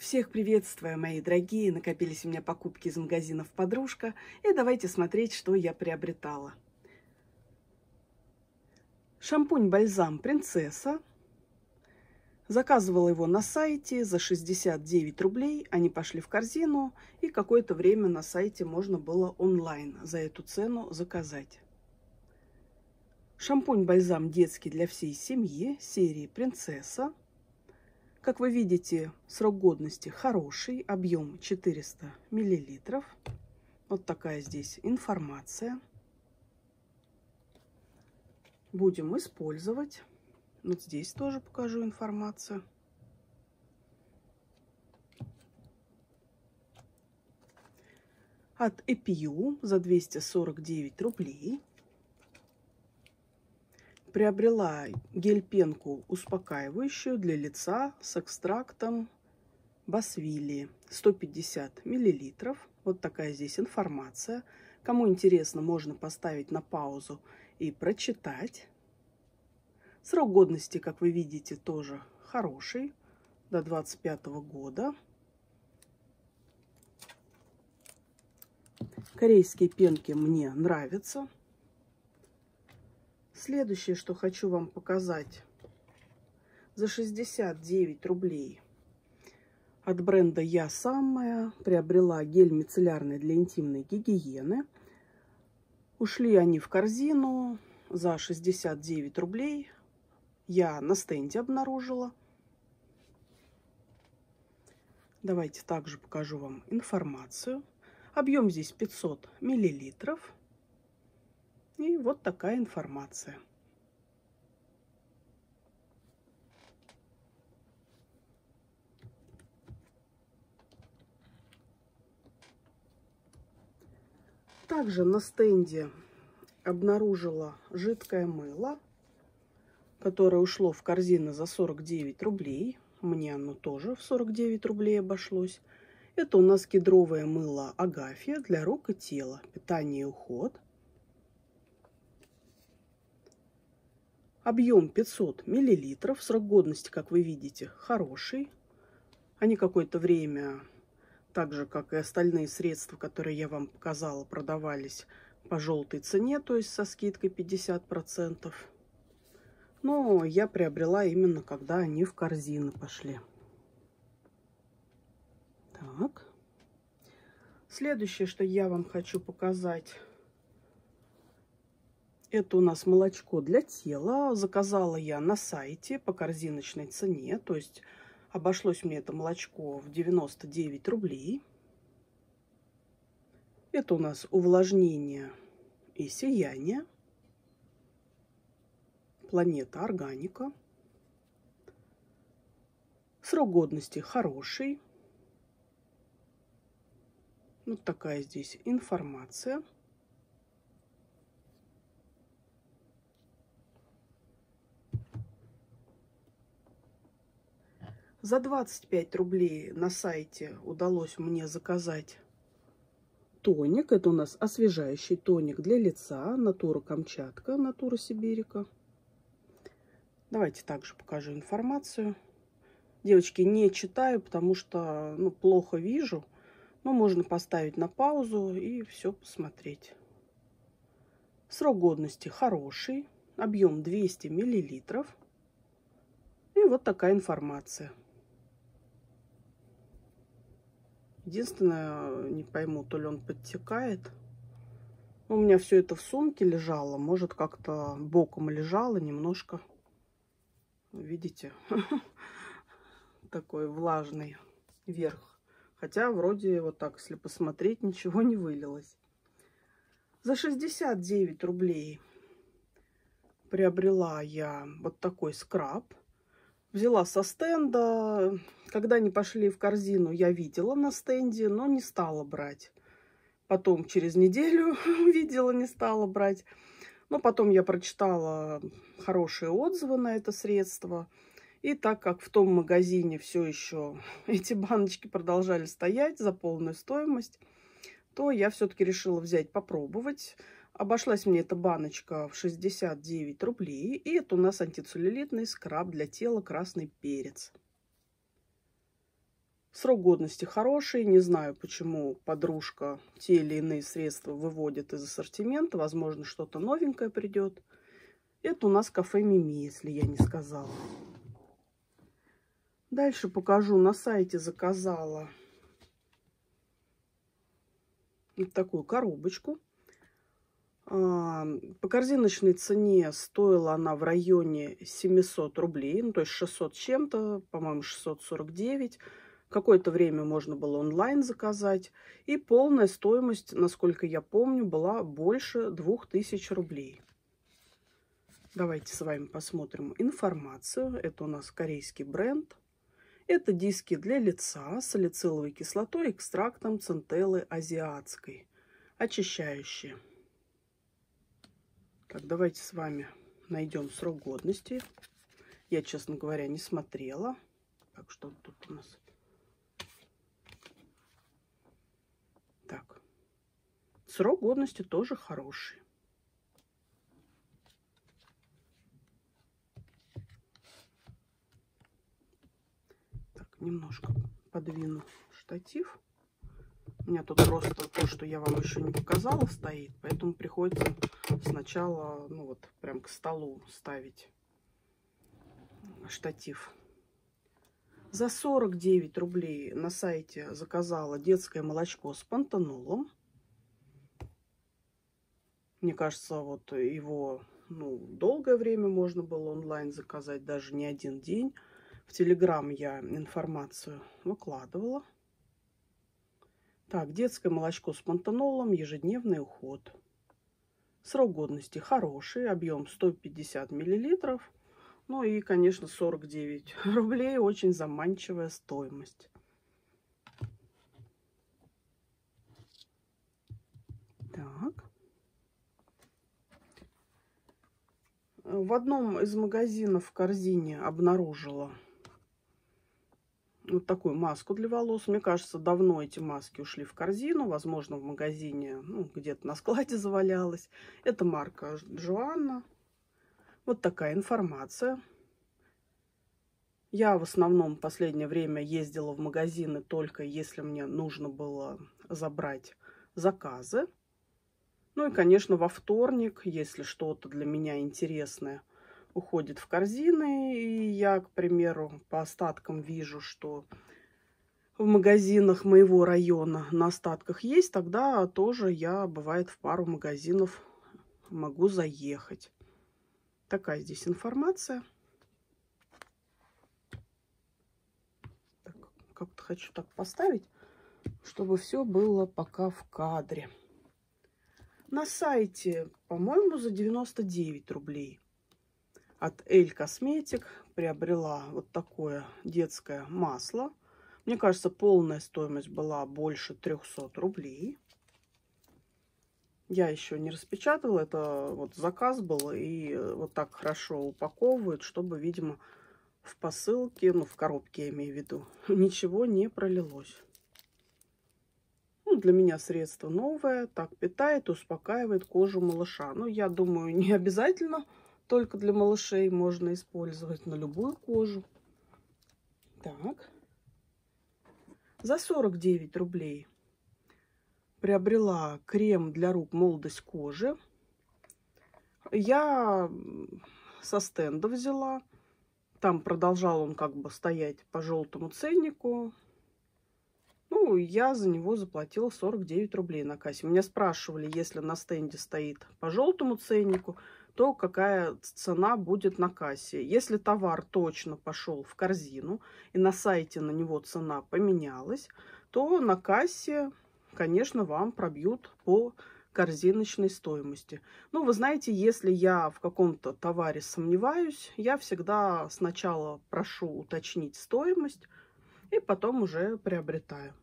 Всех приветствую, мои дорогие! Накопились у меня покупки из магазинов «Подружка». И давайте смотреть, что я приобретала. Шампунь-бальзам «Принцесса». Заказывала его на сайте за 69 рублей. Они пошли в корзину. И какое-то время на сайте можно было онлайн за эту цену заказать. Шампунь-бальзам детский для всей семьи серии «Принцесса». Как вы видите, срок годности хороший, объем 400 мл. Вот такая здесь информация. Будем использовать. Вот здесь тоже покажу информацию. От EPU за 249 рублей. Приобрела гель-пенку успокаивающую для лица с экстрактом Босвилли 150 мл. Вот такая здесь информация. Кому интересно, можно поставить на паузу и прочитать. Срок годности, как вы видите, тоже хороший, до 2025 года. Корейские пенки мне нравятся. Следующее, что хочу вам показать, за 69 рублей от бренда «Я самая» приобрела гель мицеллярный для интимной гигиены. Ушли они в корзину за 69 рублей. Я на стенде обнаружила. Давайте также покажу вам информацию. Объем здесь 500 миллилитров. И вот такая информация. Также на стенде обнаружила жидкое мыло, которое ушло в корзину за 49 рублей. Мне оно тоже в 49 рублей обошлось. Это у нас кедровое мыло Агафья для рук и тела. Питание и уход. Объем 500 миллилитров. Срок годности, как вы видите, хороший. Они какое-то время, так же, как и остальные средства, которые я вам показала, продавались по желтой цене, то есть со скидкой 50%. Но я приобрела именно, когда они в корзину пошли. Так. Следующее, что я вам хочу показать, это у нас молочко для тела. Заказала я на сайте по корзиночной цене. То есть обошлось мне это молочко в 99 рублей. Это у нас увлажнение и сияние. Планета Органика. Срок годности хороший. Вот такая здесь информация. За 25 рублей на сайте удалось мне заказать тоник. Это у нас освежающий тоник для лица. Натура Камчатка, Натура Сибирика. Давайте также покажу информацию. Девочки, не читаю, потому что плохо вижу. Но можно поставить на паузу и все посмотреть. Срок годности хороший. Объем 200 миллилитров. И вот такая информация. Единственное, не пойму, то ли он подтекает. У меня все это в сумке лежало. Может, как-то боком лежало немножко. Видите? Такой влажный верх. Хотя вроде вот так, если посмотреть, ничего не вылилось. За 69 рублей приобрела я вот такой скраб. Взяла со стенда. Когда они пошли в корзину, я видела на стенде, но не стала брать. Потом через неделю видела, не стала брать. Но потом я прочитала хорошие отзывы на это средство. И так как в том магазине все еще эти баночки продолжали стоять за полную стоимость, то я все-таки решила взять, попробовать. Обошлась мне эта баночка в 69 рублей. И это у нас антицеллюлитный скраб для тела «Красный перец». Срок годности хороший. Не знаю, почему подружка те или иные средства выводит из ассортимента. Возможно, что-то новенькое придет. Это у нас кафе Мими, если я не сказала. Дальше покажу. На сайте заказала вот такую коробочку. По корзиночной цене стоила она в районе 700 рублей. Ну, то есть 600 с чем-то, по-моему, 649. Какое-то время можно было онлайн заказать. И полная стоимость, насколько я помню, была больше 2000 рублей. Давайте с вами посмотрим информацию. Это у нас корейский бренд. Это диски для лица с салициловой кислотой, экстрактом центеллы азиатской. Очищающие. Так, давайте с вами найдем срок годности. Я, честно говоря, не смотрела. Так, что тут у нас? Так. Срок годности тоже хороший. Немножко подвину штатив. У меня тут просто то, что я вам еще не показала, стоит. Поэтому приходится сначала, ну вот, прям к столу ставить штатив. За 49 рублей на сайте заказала детское молочко с пантенолом. Мне кажется, вот его, ну, долгое время можно было онлайн заказать, даже не один день. В Телеграм я информацию выкладывала. Так, детское молочко с пантенолом, ежедневный уход. Срок годности хороший, объем 150 мл. Ну и, конечно, 49 рублей, очень заманчивая стоимость. Так. В одном из магазинов в корзине обнаружила вот такую маску для волос. Мне кажется, давно эти маски ушли в корзину. Возможно, в магазине, ну, где-то на складе завалялась. Это марка Джоанна. Вот такая информация. Я в основном в последнее время ездила в магазины только если мне нужно было забрать заказы. Ну и, конечно, во вторник, если что-то для меня интересное уходит в корзины, и я, к примеру, по остаткам вижу, что в магазинах моего района на остатках есть, тогда тоже я, бывает, в пару магазинов могу заехать. Такая здесь информация. Как-то хочу так поставить, чтобы все было пока в кадре. На сайте, по-моему, за 99 рублей. От Эль Косметик приобрела вот такое детское масло. Мне кажется, полная стоимость была больше 300 рублей. Я еще не распечатала, это вот заказ был, и вот так хорошо упаковывают, чтобы, видимо, в посылке, ну в коробке я имею в виду, ничего не пролилось. Ну, для меня средство новое, так питает, успокаивает кожу малыша. Ну, я думаю, не обязательно только для малышей можно использовать, на любую кожу. Так. За 49 рублей приобрела крем для рук «Молодость кожи». Я со стенда взяла. Там продолжал он как бы стоять по желтому ценнику. Ну, я за него заплатила 49 рублей на кассе. Меня спрашивали, если на стенде стоит по желтому ценнику, то какая цена будет на кассе. Если товар точно пошел в корзину и на сайте на него цена поменялась, то на кассе, конечно, вам пробьют по корзиночной стоимости. Ну, вы знаете, если я в каком-то товаре сомневаюсь, я всегда сначала прошу уточнить стоимость и потом уже приобретаю.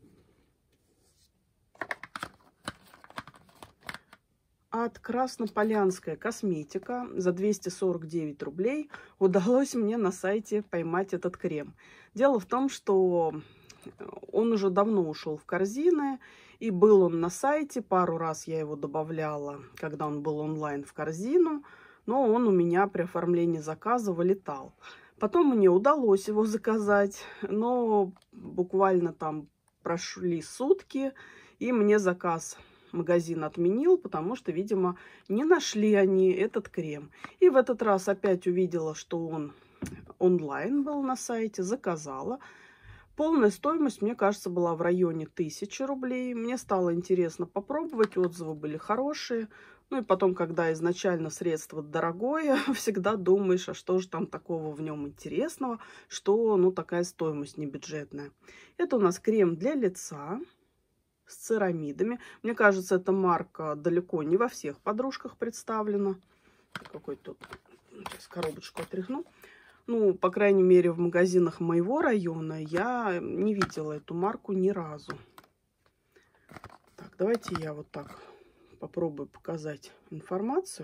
От Краснополянская косметика за 249 рублей удалось мне на сайте поймать этот крем. Дело в том, что он уже давно ушел в корзины, и был он на сайте. Пару раз я его добавляла, когда он был онлайн в корзину, но он у меня при оформлении заказа вылетал. Потом мне удалось его заказать, но буквально там прошли сутки, и мне заказ магазин отменил, потому что, видимо, не нашли они этот крем. И в этот раз опять увидела, что он онлайн был на сайте, заказала. Полная стоимость, мне кажется, была в районе 1000 рублей. Мне стало интересно попробовать, отзывы были хорошие. Ну и потом, когда изначально средство дорогое, всегда думаешь, а что же там такого в нем интересного, что, ну, такая стоимость небюджетная. Это у нас крем для лица с церамидами. Мне кажется, эта марка далеко не во всех подружках представлена. Какой-то, сейчас коробочку отряхну. Ну, по крайней мере, в магазинах моего района я не видела эту марку ни разу. Так, давайте я вот так попробую показать информацию.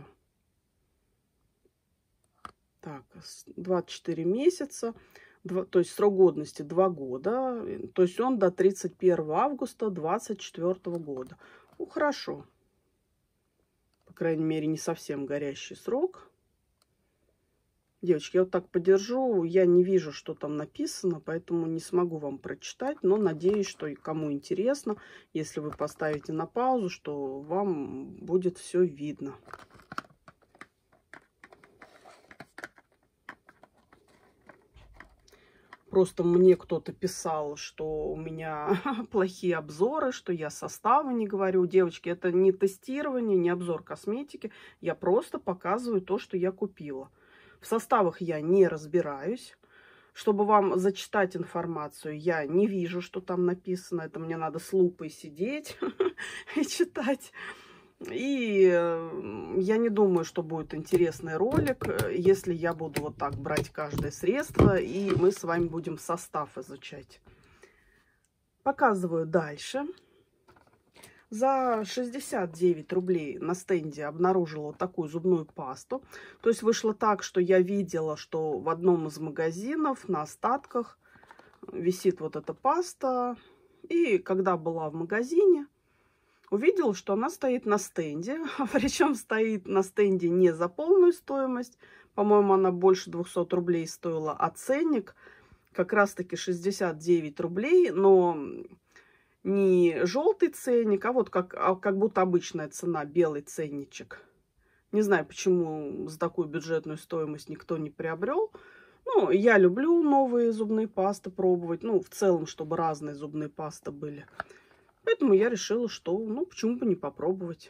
Так, 24 месяца, то есть срок годности 2 года. То есть он до 31 августа 2024 года. Ну, хорошо. По крайней мере, не совсем горящий срок. Девочки, я вот так подержу, я не вижу, что там написано, поэтому не смогу вам прочитать, но надеюсь, что кому интересно, если вы поставите на паузу, что вам будет все видно. Просто мне кто-то писал, что у меня плохие обзоры, что я составы не говорю. Девочки, это не тестирование, не обзор косметики, я просто показываю то, что я купила. В составах я не разбираюсь. Чтобы вам зачитать информацию, я не вижу, что там написано. Это мне надо с лупой сидеть и читать. И я не думаю, что будет интересный ролик, если я буду вот так брать каждое средство, и мы с вами будем состав изучать. Показываю дальше. За 69 рублей на стенде обнаружила вот такую зубную пасту. То есть вышло так, что я видела, что в одном из магазинов на остатках висит вот эта паста. И когда была в магазине, увидела, что она стоит на стенде. Причем стоит на стенде не за полную стоимость. По-моему, она больше 200 рублей стоила. А ценник как раз-таки 69 рублей. Но не желтый ценник, а вот как будто обычная цена, белый ценничек. Не знаю, почему за такую бюджетную стоимость никто не приобрел. Ну, я люблю новые зубные пасты пробовать. Ну, в целом, чтобы разные зубные пасты были. Поэтому я решила, что, ну, почему бы не попробовать.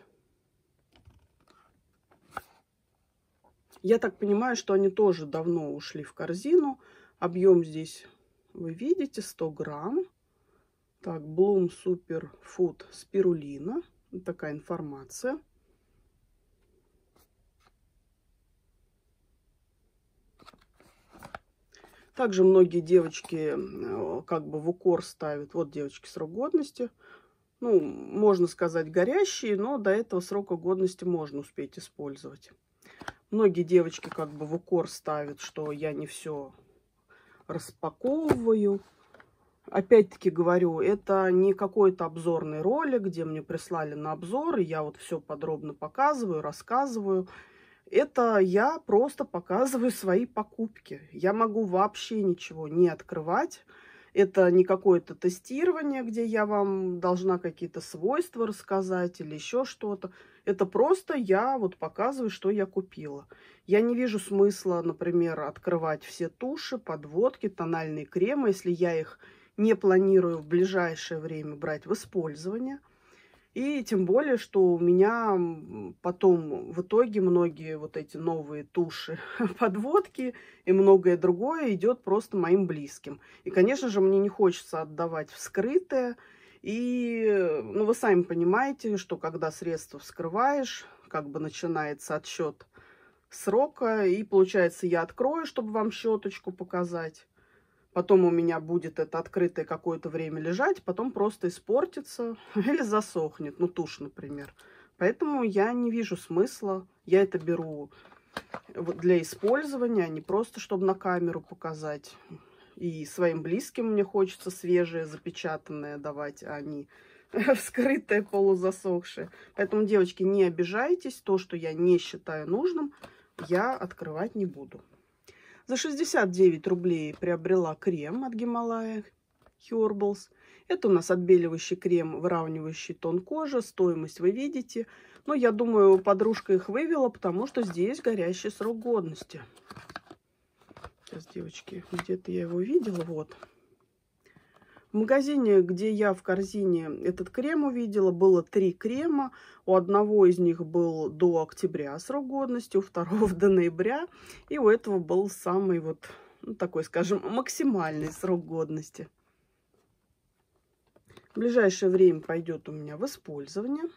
Я так понимаю, что они тоже давно ушли в корзину. Объем здесь вы видите, 100 грамм. Так, Bloom Super Food спирулина. Вот такая информация. Также многие девочки как бы в укор ставят. Вот, девочки, срок годности. Ну, можно сказать, горящие, но до этого срока годности можно успеть использовать. Многие девочки как бы в укор ставят, что я не все распаковываю. Опять-таки говорю, это не какой-то обзорный ролик, где мне прислали на обзор, и я вот все подробно показываю, рассказываю. Это я просто показываю свои покупки. Я могу вообще ничего не открывать. Это не какое-то тестирование, где я вам должна какие-то свойства рассказать или еще что-то. Это просто я вот показываю, что я купила. Я не вижу смысла, например, открывать все туши, подводки, тональные кремы, если я их не планирую в ближайшее время брать в использование. И тем более, что у меня потом в итоге многие вот эти новые туши, подводки и многое другое идет просто моим близким. И, конечно же, мне не хочется отдавать вскрытое. И, ну, вы сами понимаете, что когда средство вскрываешь, как бы начинается отсчет срока. И получается, я открою, чтобы вам щеточку показать. Потом у меня будет это открытое какое-то время лежать, потом просто испортится или засохнет, ну, тушь, например. Поэтому я не вижу смысла. Я это беру для использования, а не просто, чтобы на камеру показать. И своим близким мне хочется свежее, запечатанное давать, а не вскрытое, полузасохшее. Поэтому, девочки, не обижайтесь. То, что я не считаю нужным, я открывать не буду. За 69 рублей приобрела крем от Гималая Herbals. Это у нас отбеливающий крем, выравнивающий тон кожи. Стоимость вы видите. Но я думаю, подружка их вывела, потому что здесь горящий срок годности. Сейчас, девочки, где-то я его видела. Вот. В магазине, где я в корзине этот крем увидела, было 3 крема. У одного из них был до октября срок годности, у второго до ноября. И у этого был самый вот, ну, такой, скажем, максимальный срок годности. В ближайшее время пойдет у меня в использование.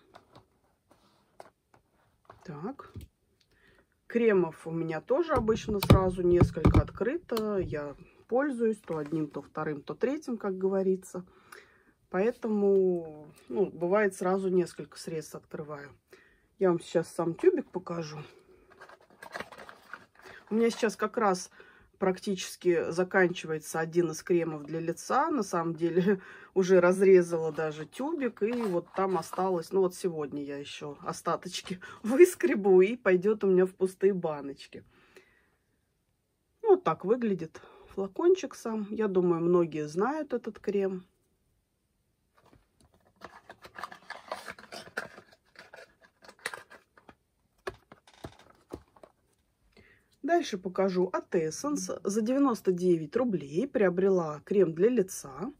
Так. Кремов у меня тоже обычно сразу несколько открыто. Я пользуюсь то одним, то вторым, то третьим, как говорится. Поэтому, ну, бывает, сразу несколько средств открываю. Я вам сейчас сам тюбик покажу. У меня сейчас как раз практически заканчивается один из кремов для лица. На самом деле уже разрезала даже тюбик. И вот там осталось, ну вот сегодня я еще остаточки выскребу. И пойдет у меня в пустые баночки. Вот так выглядит флакончик сам. Я думаю, многие знают этот крем. Дальше покажу от Essence. За 99 рублей приобрела крем для лица.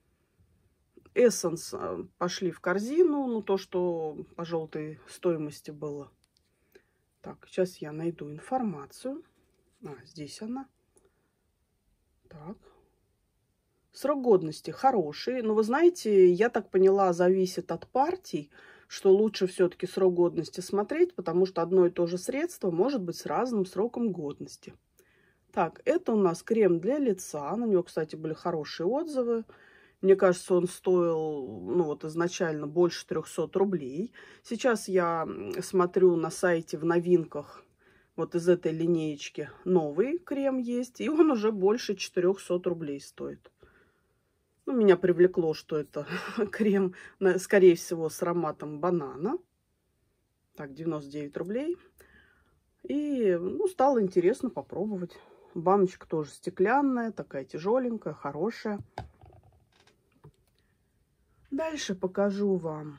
Essence пошли в корзину. Ну, то, что по желтой стоимости было. Так, сейчас я найду информацию. Здесь она. Так. Срок годности хороший. Но вы знаете, я так поняла, зависит от партий, что лучше все-таки срок годности смотреть, потому что одно и то же средство может быть с разным сроком годности. Так, это у нас крем для лица. На него, кстати, были хорошие отзывы. Мне кажется, он стоил, ну вот изначально больше 300 рублей. Сейчас я смотрю на сайте в новинках, вот из этой линеечки новый крем есть, и он уже больше 400 рублей стоит. Ну, меня привлекло, что это крем, скорее всего, с ароматом банана. Так, 99 рублей. И, ну, стало интересно попробовать. Баночка тоже стеклянная, такая тяжеленькая, хорошая. Дальше покажу вам.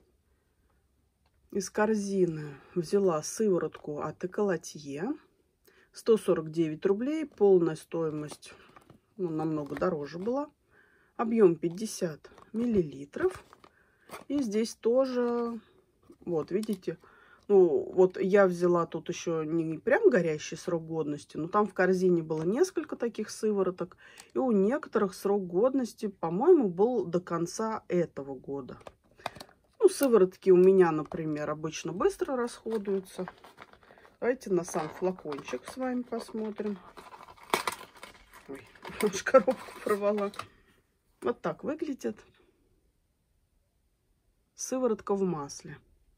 Из корзины взяла сыворотку от Эколатье. 149 рублей. Полная стоимость, ну, намного дороже была. Объем 50 миллилитров. И здесь тоже, вот видите, ну вот я взяла тут еще не прям горящий срок годности, но там в корзине было несколько таких сывороток. И у некоторых срок годности, по-моему, был до конца этого года. Ну, сыворотки у меня, например, обычно быстро расходуются. Давайте на сам флакончик с вами посмотрим. Ой, аж коробку порвала. Вот так выглядит сыворотка в масле.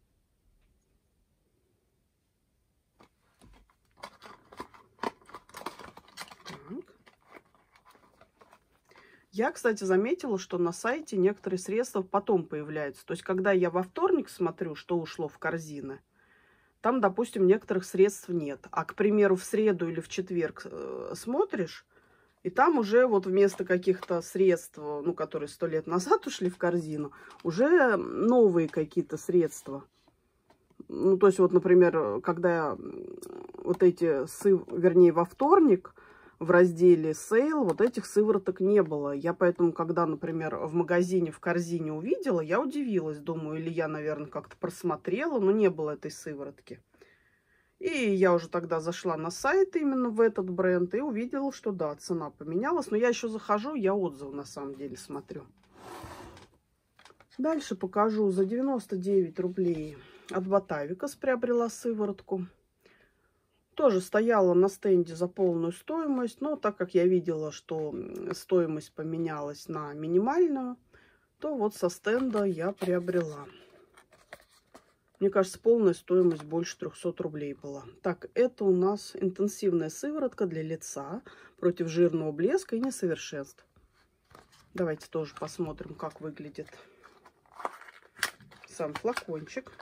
Так. Я, кстати, заметила, что на сайте некоторые средства потом появляются. То есть, когда я во вторник смотрю, что ушло в корзины, там, допустим, некоторых средств нет. А, к примеру, в среду или в четверг смотришь, и там уже вот вместо каких-то средств, ну, которые 100 лет назад ушли в корзину, уже новые какие-то средства. Ну, то есть вот, например, когда вот эти, вернее, во вторник в разделе сейл вот этих сывороток не было. Я поэтому, когда, например, в магазине в корзине увидела, я удивилась. Думаю, или я, наверное, как-то просмотрела, но не было этой сыворотки. И я уже тогда зашла на сайт именно в этот бренд и увидела, что да, цена поменялась. Но я еще захожу, я отзывы на самом деле смотрю. Дальше покажу. За 99 рублей от Ботавикас приобрела сыворотку. Тоже стояла на стенде за полную стоимость. Но так как я видела, что стоимость поменялась на минимальную, то вот со стенда я приобрела. Мне кажется, полная стоимость больше 300 рублей была. Так, это у нас интенсивная сыворотка для лица против жирного блеска и несовершенств. Давайте тоже посмотрим, как выглядит сам флакончик.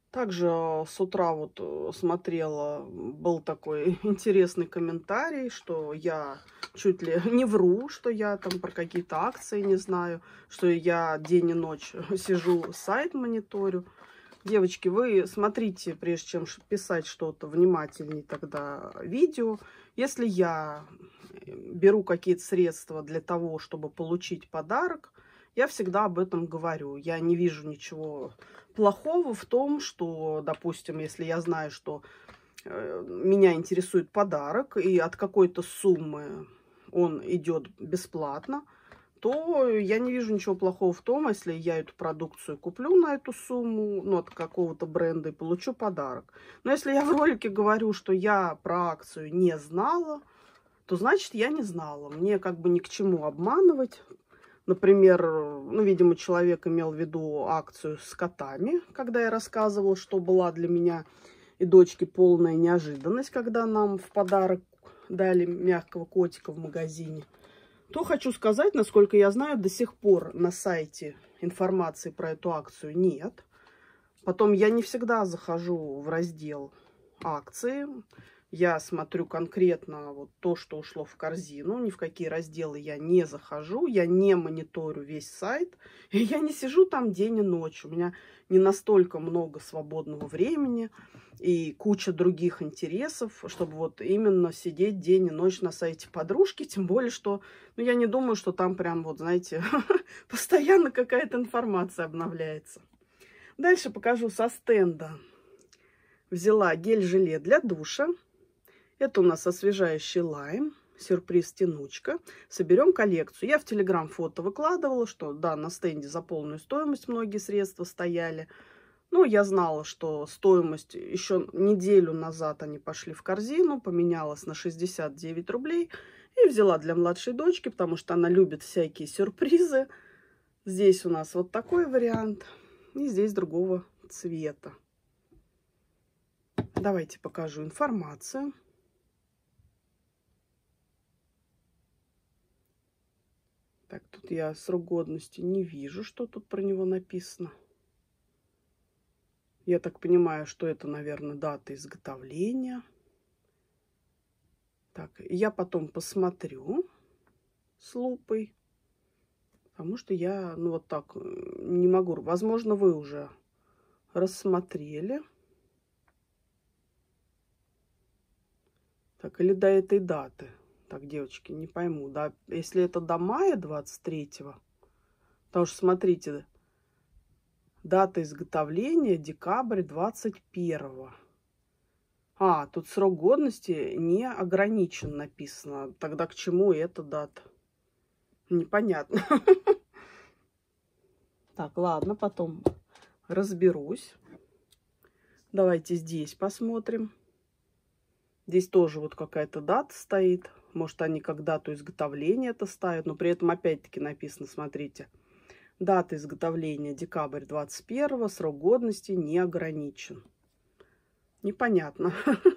Также с утра вот смотрела, был такой интересный комментарий, что я чуть ли не вру, что я там про какие-то акции не знаю, что я день и ночь сижу, сайт мониторю. Девочки, вы смотрите, прежде чем писать что-то, внимательней тогда видео. Если я беру какие-то средства для того, чтобы получить подарок, я всегда об этом говорю. Я не вижу ничего плохого в том, что, допустим, если я знаю, что меня интересует подарок, и от какой-то суммы он идет бесплатно, то я не вижу ничего плохого в том, если я эту продукцию куплю на эту сумму, ну, от какого-то бренда и получу подарок. Но если я в ролике говорю, что я про акцию не знала, то значит я не знала. Мне как бы ни к чему обманывать. Например, ну, видимо, человек имел в виду акцию с котами, когда я рассказывала, что была для меня и дочки полная неожиданность, когда нам в подарок дали мягкого котика в магазине. То хочу сказать, насколько я знаю, до сих пор на сайте информации про эту акцию нет. Потом я не всегда захожу в раздел акции. Я смотрю конкретно вот то, что ушло в корзину. Ни в какие разделы я не захожу. Я не мониторю весь сайт. И я не сижу там день и ночь. У меня не настолько много свободного времени и куча других интересов, чтобы вот именно сидеть день и ночь на сайте подружки. Тем более, что ну, я не думаю, что там прям вот, знаете, постоянно какая-то информация обновляется. Дальше покажу со стенда. Взяла гель-желе для душа. Это у нас освежающий лайм, сюрприз-тянучка. Соберем коллекцию. Я в Телеграм фото выкладывала, что да, на стенде за полную стоимость многие средства стояли. Ну, я знала, что стоимость еще неделю назад они пошли в корзину, поменялась на 69 рублей. И взяла для младшей дочки, потому что она любит всякие сюрпризы. Здесь у нас вот такой вариант. И здесь другого цвета. Давайте покажу информацию. Так, тут я срок годности не вижу, что тут про него написано. Я так понимаю, что это, наверное, дата изготовления. Так, я потом посмотрю с лупой, потому что я, ну, вот так не могу. Возможно, вы уже рассмотрели. Так, или до этой даты. Так, девочки, не пойму, да, если это до мая 23-го, потому что, смотрите, дата изготовления декабрь 21-го. А, тут срок годности не ограничен написано. Тогда к чему эта дата? Непонятно. Так, ладно, потом разберусь. Давайте здесь посмотрим. Здесь тоже вот какая-то дата стоит. Может, они как дату изготовления это ставят, но при этом опять-таки написано, смотрите, дата изготовления декабрь 21-го, срок годности не ограничен. Непонятно.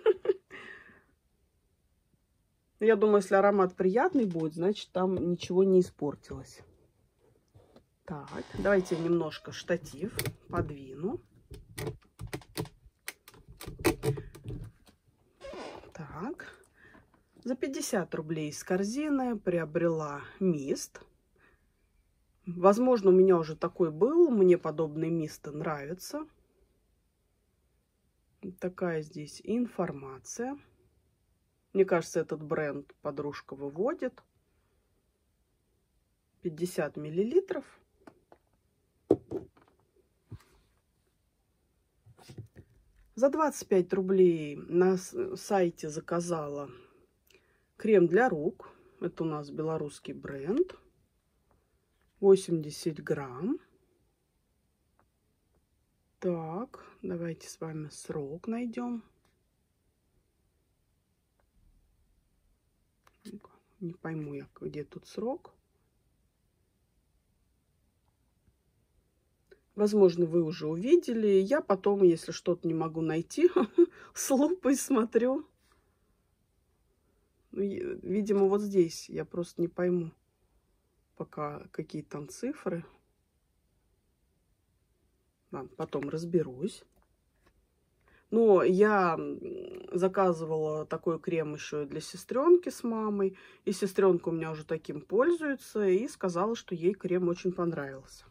Я думаю, если аромат приятный будет, значит, там ничего не испортилось. Так, давайте я немножко штатив подвину. Так. За 50 рублей из корзины приобрела мист. Возможно, у меня уже такой был. Мне подобные мисты нравятся. Такая здесь информация. Мне кажется, этот бренд подружка выводит. 50 миллилитров. За 25 рублей на сайте заказала крем для рук. Это у нас белорусский бренд. 80 грамм. Так, давайте с вами срок найдем. Не пойму я, где тут срок. Возможно, вы уже увидели. Я потом, если что-то не могу найти, с лупой смотрю. Видимо, вот здесь я просто не пойму пока, какие там цифры. Ладно, потом разберусь. Но я заказывала такой крем еще и для сестренки с мамой. И сестренка у меня уже таким пользуется. И сказала, что ей крем очень понравился.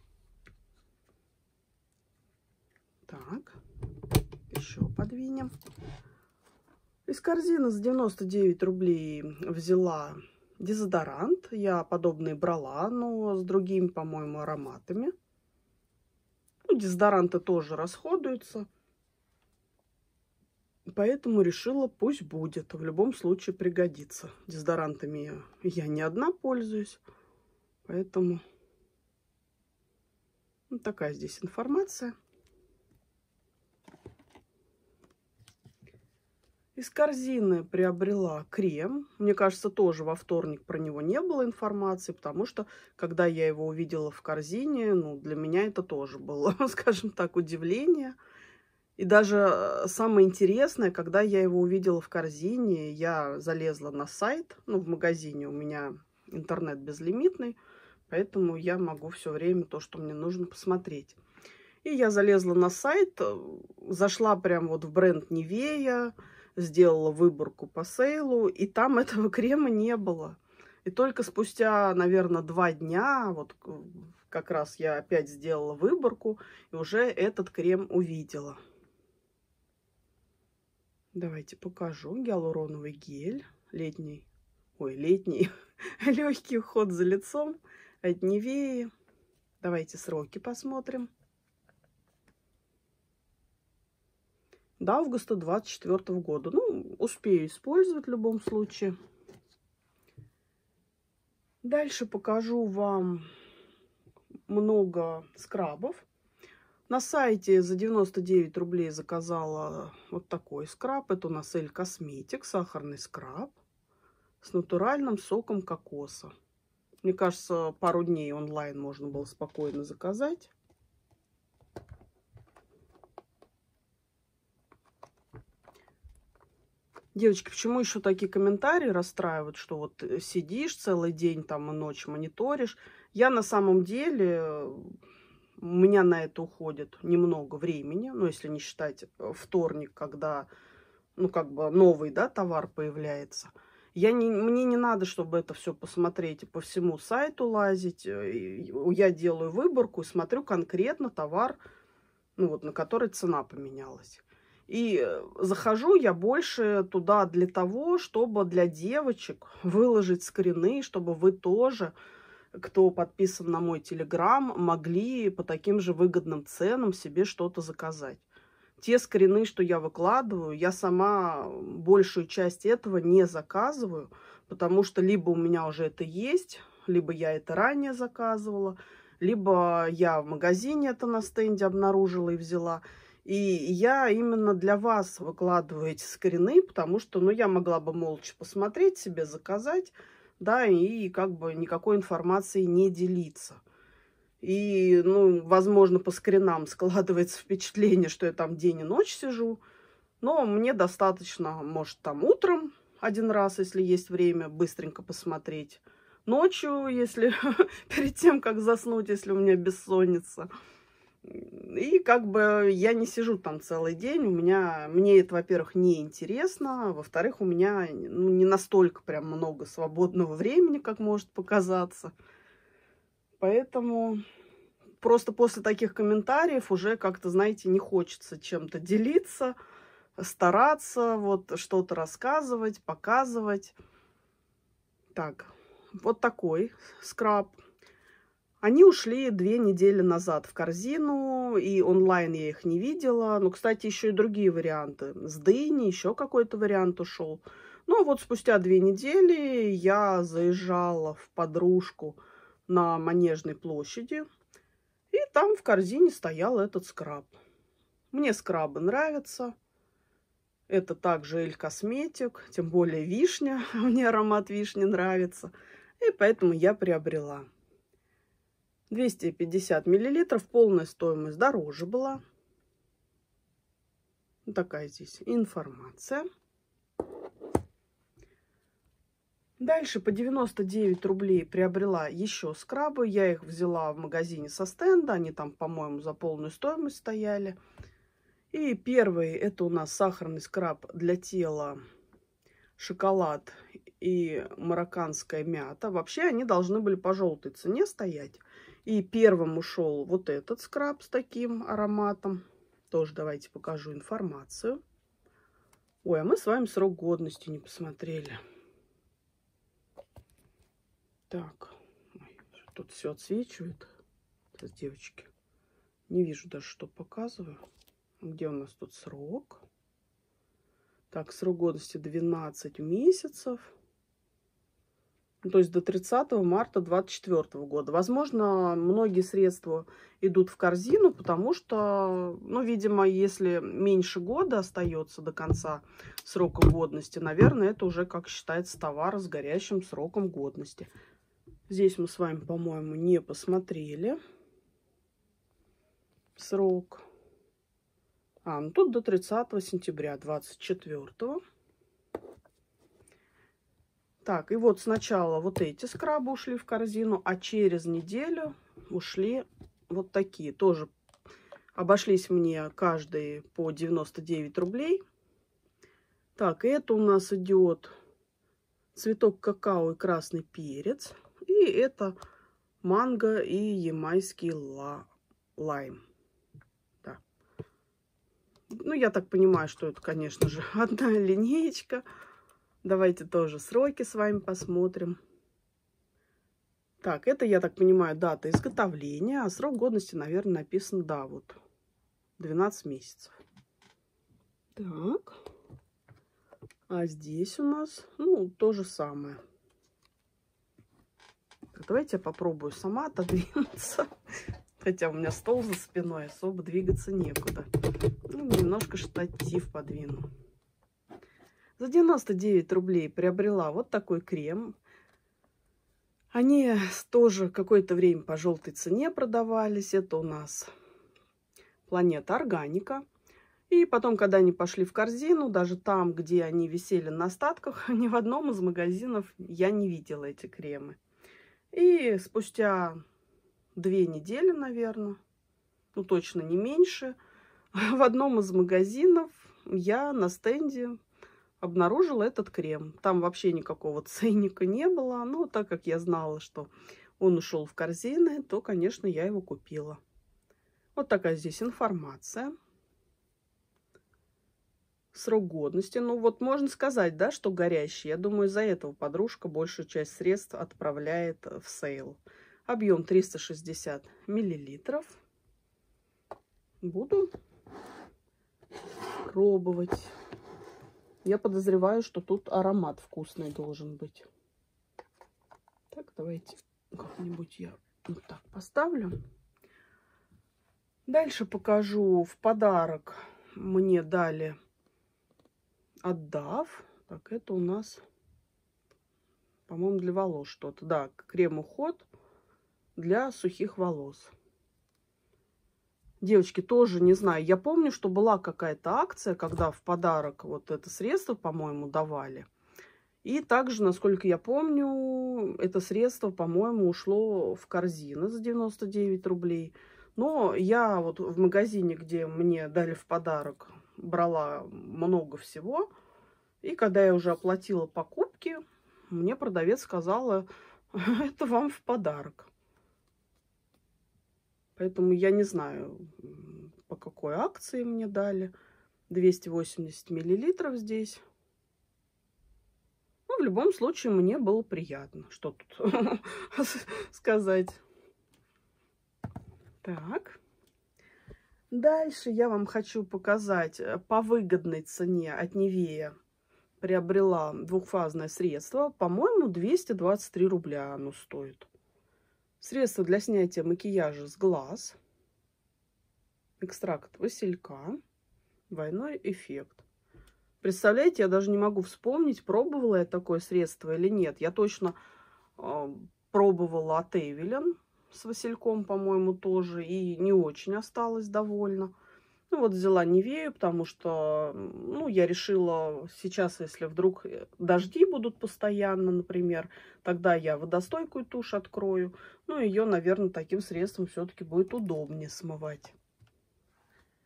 Так, еще подвинем. Из корзины за 99 рублей взяла дезодорант. Я подобные брала, но с другими, по-моему, ароматами. Ну, дезодоранты тоже расходуются. Поэтому решила, пусть будет. В любом случае пригодится. Дезодорантами я не одна пользуюсь. Поэтому вот такая здесь информация. Из корзины приобрела крем. Мне кажется, тоже во вторник про него не было информации, потому что, когда я его увидела в корзине, ну, для меня это тоже было, скажем так, удивление. И даже самое интересное, когда я его увидела в корзине, я залезла на сайт, ну, в магазине у меня интернет безлимитный, поэтому я могу все время то, что мне нужно, посмотреть. И я залезла на сайт, зашла прям вот в бренд Nivea, сделала выборку по сейлу, и там этого крема не было. И только спустя, наверное, 2 дня, вот как раз я опять сделала выборку, и уже этот крем увидела. Давайте покажу. Гиалуроновый гель. Летний. Ой, летний. Легкий уход за лицом от Nivea. Давайте сроки посмотрим. До августа 2024 года. Ну, успею использовать в любом случае. Дальше покажу вам много скрабов. На сайте за 99 рублей заказала вот такой скраб. Это у нас Эль Косметик, сахарный скраб с натуральным соком кокоса. Мне кажется, пару дней онлайн можно было спокойно заказать. Девочки, почему еще такие комментарии расстраивают, что вот сидишь целый день там и ночь мониторишь? Я на самом деле, у меня на это уходит немного времени, ну, если не считать вторник, когда, ну, как бы новый, да, товар появляется. Мне не надо, чтобы это все посмотреть и по всему сайту лазить. Я делаю выборку и смотрю конкретно товар, ну, вот, на который цена поменялась. И захожу я больше туда для того, чтобы для девочек выложить скрины, чтобы вы тоже, кто подписан на мой телеграм, могли по таким же выгодным ценам себе что-то заказать. Те скрины, что я выкладываю, я сама большую часть этого не заказываю, потому что либо у меня уже это есть, либо я это ранее заказывала, либо я в магазине это на стенде обнаружила и взяла. И я именно для вас выкладываю эти скрины, потому что, ну, я могла бы молча посмотреть себе, заказать, да, и как бы никакой информацией не делиться. И, ну, возможно, по скринам складывается впечатление, что я там день и ночь сижу, но мне достаточно, может, там утром один раз, если есть время, быстренько посмотреть. Ночью, если перед тем, как заснуть, если у меня бессонница. И как бы я не сижу там целый день, мне это, во-первых, не интересно, во-вторых, у меня, ну, не настолько прям много свободного времени, как может показаться. Поэтому просто после таких комментариев уже как-то, знаете, не хочется чем-то делиться, стараться, вот что-то рассказывать, показывать. Так, вот такой скраб. Они ушли 2 недели назад в корзину, и онлайн я их не видела. Ну, кстати, еще и другие варианты. С дыни еще какой-то вариант ушел. Ну, вот спустя 2 недели я заезжала в подружку на Манежной площади, и там в корзине стоял этот скраб. Мне скрабы нравятся. Это также Эль Косметик, тем более вишня. Мне аромат вишни нравится. И поэтому я приобрела. 250 миллилитров, полная стоимость дороже была. Вот такая здесь информация. Дальше по 99 рублей приобрела еще скрабы. Я их взяла в магазине со стенда. Они там, по-моему, за полную стоимость стояли. И первый это у нас сахарный скраб для тела, шоколад и марокканская мята. Вообще они должны были по желтой цене стоять. И первым ушел вот этот скраб с таким ароматом. Тоже давайте покажу информацию. Ой, а мы с вами срок годности не посмотрели. Так, тут все отсвечивает. Сейчас, девочки, не вижу даже, что показываю. Где у нас тут срок? Так, срок годности 12 месяцев. То есть до 30 марта 2024 года. Возможно, многие средства идут в корзину, потому что, ну, видимо, если меньше года остается до конца срока годности, наверное, это уже, как считается, товар с горящим сроком годности. Здесь мы с вами, по-моему, не посмотрели срок. Ну тут до 30 сентября 2024. Так, и вот сначала вот эти скрабы ушли в корзину, а через неделю ушли вот такие. Тоже обошлись мне каждый по 99 рублей. Так, это у нас идет цветок какао и красный перец. И это манго и ямайский лайм. Да. Ну, я так понимаю, что это, конечно же, одна линеечка. Давайте тоже сроки с вами посмотрим. Так, это, я так понимаю, дата изготовления, а срок годности, наверное, написан, да, вот, 12 месяцев. Так, а здесь у нас, ну, то же самое. Так, давайте я попробую сама отодвинуться. Хотя у меня стол за спиной, особо двигаться некуда. Ну, немножко штатив подвину. За 99 рублей приобрела вот такой крем. Они тоже какое-то время по желтой цене продавались. Это у нас Планета Органика. И потом, когда они пошли в корзину, даже там, где они висели на остатках, ни в одном из магазинов я не видела эти кремы. И спустя 2 недели, наверное, ну точно не меньше, в одном из магазинов я на стенде обнаружила этот крем. Там вообще никакого ценника не было. Но так как я знала, что он ушел в корзины, то, конечно, я его купила. Вот такая здесь информация. Срок годности. Ну вот можно сказать, да, что горящий. Я думаю, из-за этого подружка большую часть средств отправляет в сейл. Объем 360 миллилитров. Буду пробовать. Я подозреваю, что тут аромат вкусный должен быть. Так, давайте как-нибудь я вот так поставлю. Дальше покажу. В подарок мне дали отдав. Так, это у нас, по-моему, для волос что-то. Да, крем-уход для сухих волос. Девочки, тоже не знаю. Я помню, что была какая-то акция, когда в подарок вот это средство, по-моему, давали. И также, насколько я помню, это средство, по-моему, ушло в корзину за 99 рублей. Но я вот в магазине, где мне дали в подарок, брала много всего. И когда я уже оплатила покупки, мне продавец сказала, это вам в подарок. Поэтому я не знаю, по какой акции мне дали. 280 миллилитров здесь. Ну, в любом случае, мне было приятно. Что тут сказать. Так. Дальше я вам хочу показать по выгодной цене от Nivea. Приобрела двухфазное средство. По-моему, 223 рубля оно стоит. Средство для снятия макияжа с глаз. Экстракт василька. Двойной эффект. Представляете, я даже не могу вспомнить, пробовала я такое средство или нет. Я точно пробовала от Эвелин с васильком, по-моему, тоже. И не очень осталась довольна. Ну вот взяла Nivea, потому что, ну, я решила сейчас, если вдруг дожди будут постоянно, например, тогда я водостойкую тушь открою. Ну, ее, наверное, таким средством все-таки будет удобнее смывать.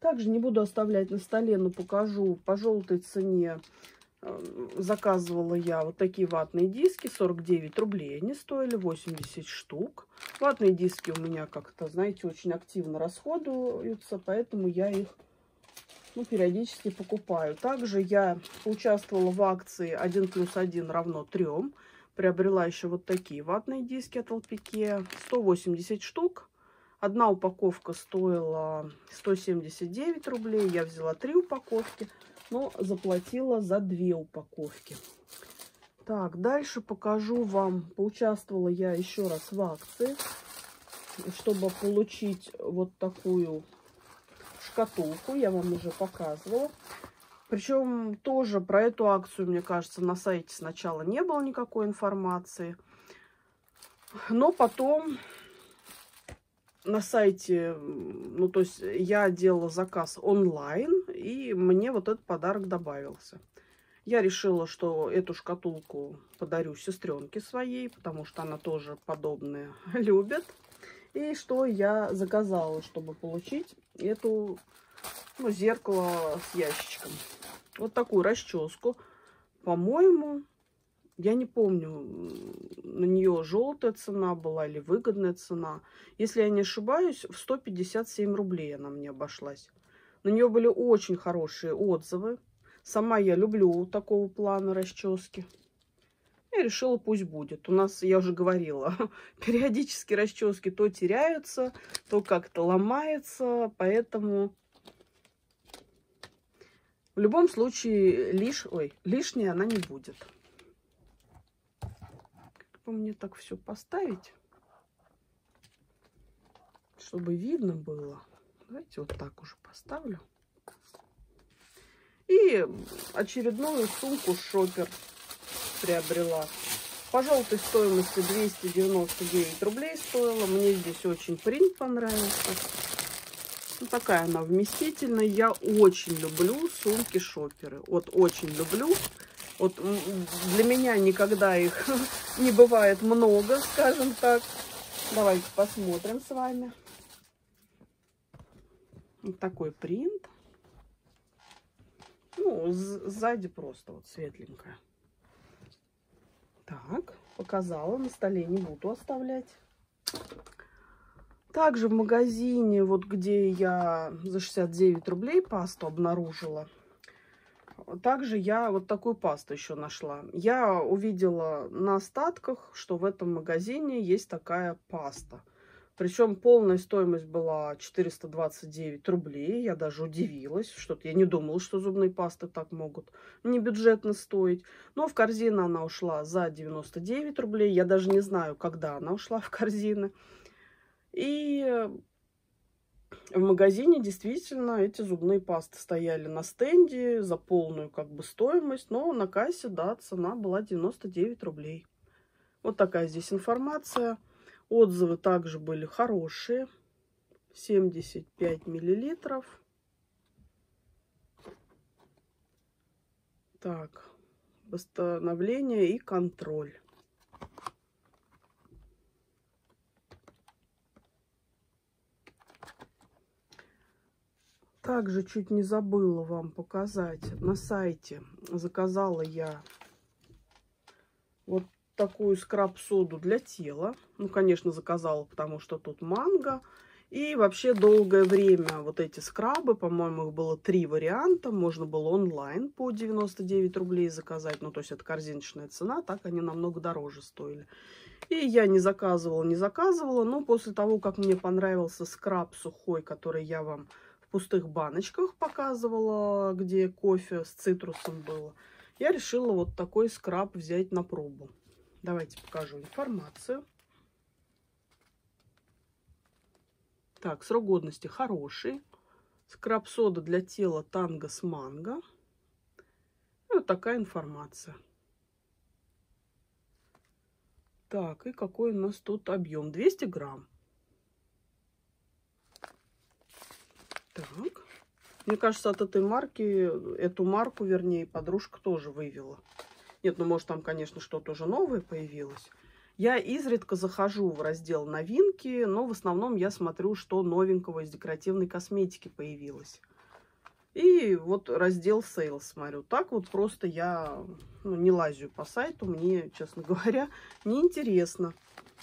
Также не буду оставлять на столе, но покажу. По желтой цене заказывала я вот такие ватные диски. 49 рублей они стоили, 80 штук. Ватные диски у меня как-то, знаете, очень активно расходуются, поэтому я их периодически покупаю. Также я поучаствовала в акции 1 + 1 = 3. Приобрела еще вот такие ватные диски от LPK. 180 штук. Одна упаковка стоила 179 рублей. Я взяла 3 упаковки, но заплатила за 2 упаковки. Так, дальше покажу вам. Поучаствовала я еще раз в акции, чтобы получить вот такую шкатулку. Я вам уже показывала. Причем тоже про эту акцию, мне кажется, на сайте сначала не было никакой информации. Но потом на сайте, то есть я делала заказ онлайн, и мне вот этот подарок добавился. Я решила, что эту шкатулку подарю сестренке своей, потому что она тоже подобное любит. И что я заказала, чтобы получить эту зеркало с ящичком. Вот такую расческу. По-моему, я не помню, на нее желтая цена была или выгодная цена. Если я не ошибаюсь, в 157 рублей она мне обошлась. На нее были очень хорошие отзывы. Сама я люблю такого плана расчески. Я решила, пусть будет. У нас, я уже говорила, периодически расчески то теряются, то как-то ломается. Поэтому в любом случае лишней она не будет. Как бы мне так все поставить, чтобы видно было. Давайте вот так уже поставлю. И очередную сумку шопер приобрела. По желтой стоимости 299 рублей стоила. Мне здесь очень принт понравился. Такая она вместительная. Я очень люблю сумки-шоперы. Вот очень люблю. Вот для меня никогда их не бывает много, скажем так. Давайте посмотрим с вами. Вот такой принт. Сзади просто вот светленькая. Так, показала, на столе не буду оставлять. Также в магазине, вот где я за 69 рублей пасту обнаружила, также я вот такую пасту еще нашла. Я увидела на остатках, что в этом магазине есть такая паста. Причем полная стоимость была 429 рублей. Я даже удивилась. Что-то я не думала, что зубные пасты так могут не бюджетно стоить. Но в корзину она ушла за 99 рублей. Я даже не знаю, когда она ушла в корзину. И в магазине действительно эти зубные пасты стояли на стенде за полную стоимость. Но на кассе, да, цена была 99 рублей. Вот такая здесь информация. Отзывы также были хорошие. 75 миллилитров. Так, восстановление и контроль. Также чуть не забыла вам показать. На сайте заказала я вот такую скраб-соду для тела. Конечно, заказала, потому что тут манго. И вообще долгое время вот эти скрабы, по-моему, их было 3 варианта. Можно было онлайн по 99 рублей заказать. То есть это корзиночная цена, так они намного дороже стоили. И я не заказывала. Но после того, как мне понравился скраб сухой, который я вам в пустых баночках показывала, где кофе с цитрусом было, я решила вот такой скраб взять на пробу. Давайте покажу информацию. Так, срок годности хороший. Скраб-сода для тела танго с манго. И вот такая информация. Так, и какой у нас тут объем? 200 грамм. Так. Мне кажется, от этой марки, эту марку, вернее, подружка тоже вывела. Нет, может, там, конечно, что-то уже новое появилось. Я изредка захожу в раздел новинки, но в основном я смотрю, что новенького из декоративной косметики появилось. И вот раздел Sales смотрю. Так вот просто я не лазю по сайту. Мне, честно говоря, неинтересно.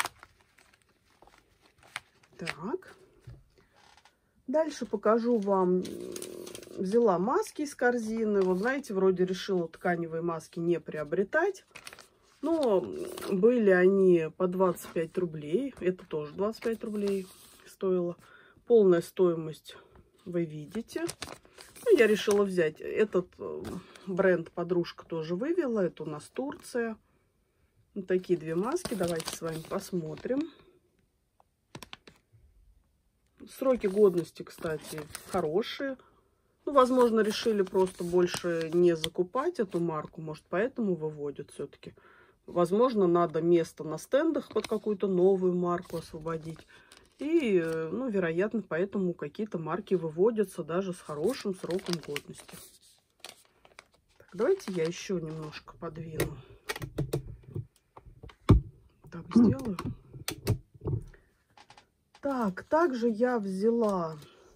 Так. Дальше покажу вам. Взяла маски из корзины. Вот знаете, вроде решила тканевые маски не приобретать. Но были они по 25 рублей. Это тоже 25 рублей стоило. Полная стоимость вы видите. Ну, я решила взять. Этот бренд подружка тоже вывела. Это у нас Турция. Вот такие две маски. Давайте с вами посмотрим. Сроки годности, кстати, хорошие. Ну, возможно, решили просто больше не закупать эту марку. Может, поэтому выводят все-таки. Возможно, надо место на стендах под какую-то новую марку освободить. И, ну, вероятно, поэтому какие-то марки выводятся даже с хорошим сроком годности. Так, давайте я еще немножко подвину. Так, сделаю. Так, также я взяла